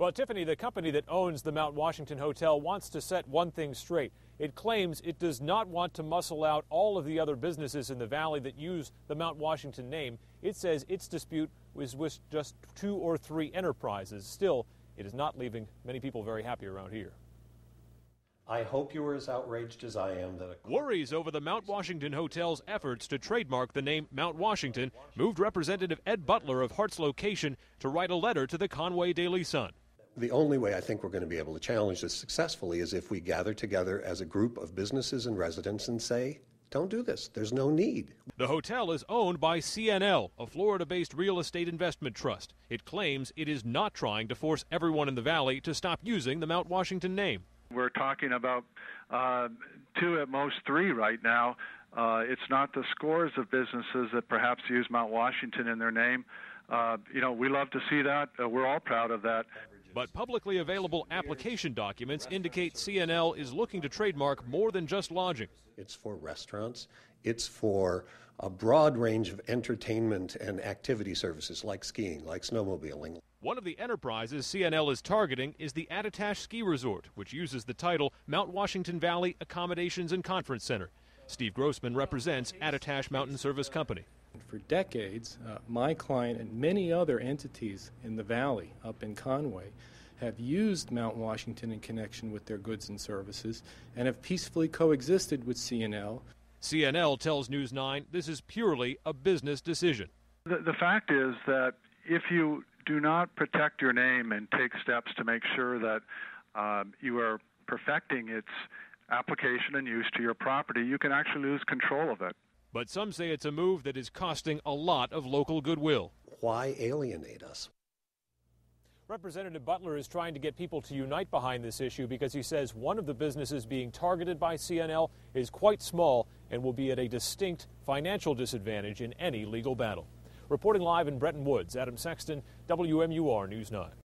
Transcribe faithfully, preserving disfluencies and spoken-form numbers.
Well, Tiffany, the company that owns the Mount Washington Hotel wants to set one thing straight. It claims it does not want to muscle out all of the other businesses in the valley that use the Mount Washington name. It says its dispute was with just two or three enterprises. Still, it is not leaving many people very happy around here. I hope you are as outraged as I am that a Worries over the Mount Washington Hotel's efforts to trademark the name Mount Washington moved Representative Ed Butler of Hart's Location to write a letter to the Conway Daily Sun. The only way I think we're going to be able to challenge this successfully is if we gather together as a group of businesses and residents and say, don't do this. There's no need. The hotel is owned by C N L, a Florida-based real estate investment trust. It claims it is not trying to force everyone in the valley to stop using the Mount Washington name. We're talking about uh, two, at most three right now. Uh, it's not the scores of businesses that perhaps use Mount Washington in their name. Uh, you know, we love to see that. Uh, we're all proud of that. But publicly available application documents indicate C N L is looking to trademark more than just lodging. It's for restaurants. It's for a broad range of entertainment and activity services like skiing, like snowmobiling. One of the enterprises C N L is targeting is the Attitash Ski Resort, which uses the title Mount Washington Valley Accommodations and Conference Center. Steve Grossman represents Attitash Mountain Service Company. For decades, uh, my client and many other entities in the valley up in Conway have used Mount Washington in connection with their goods and services and have peacefully coexisted with C N L. C N L tells News nine this is purely a business decision. The, the fact is that if you do not protect your name and take steps to make sure that um, you are perfecting its application and use to your property, you can actually lose control of it. But some say it's a move that is costing a lot of local goodwill. Why alienate us? Representative Butler is trying to get people to unite behind this issue because he says one of the businesses being targeted by C N L is quite small and will be at a distinct financial disadvantage in any legal battle. Reporting live in Bretton Woods, Adam Sexton, W M U R News nine.